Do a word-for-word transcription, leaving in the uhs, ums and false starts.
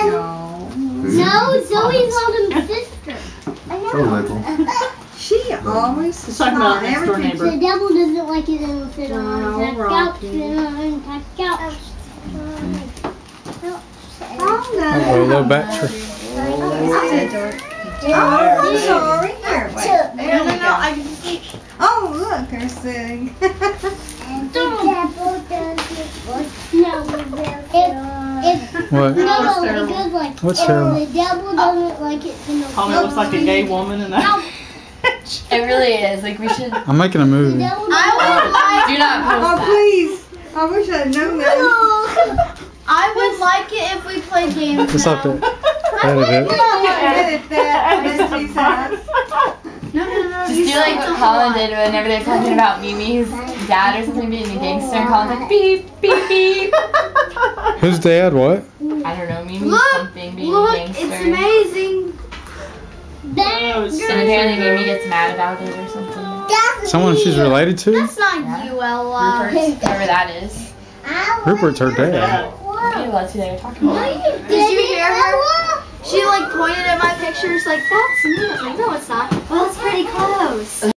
No, Zoe called him sister. I know. So little. She always Let's talk about next door everything. neighbor. The devil doesn't like it and will sit on Oh, the couch. Rocky. Sit on the couch. Oh, a low battery. Oh, I'm sorry. Here, wait. No, no, no. I can see. Oh, look, they're sitting. And the devil doesn't No, if, if, What? no, no, it goes like, What's if terrible? the devil doesn't like it, then the Tommy looks like a gay woman in that. It really is. Like we should. I'm making a movie. devil I would like. Do not post Oh, that. please. I wish I'd known that. I would like it if we played games Just now. have to edit it. Edit that. Miss T's house. No, no, no. Just do like what Colin did whenever they're talking about Mimi's dad or something being a gangster, and Colin's like beep, beep, beep. Whose dad? What? I don't know, Mimi Look, something being look, a gangster. it's amazing. That, And apparently Mimi gets mad about it or something. that's Someone me. she's related to? That's not Yeah. you, Ella. Rupert, whoever that is. I Rupert's her dad. Okay, well, that's who they were talking No, about. you Did you didn't, hear her? Ella. She like pointed at my pictures like, that's me. I was like, no, it's not. Well, it's pretty close.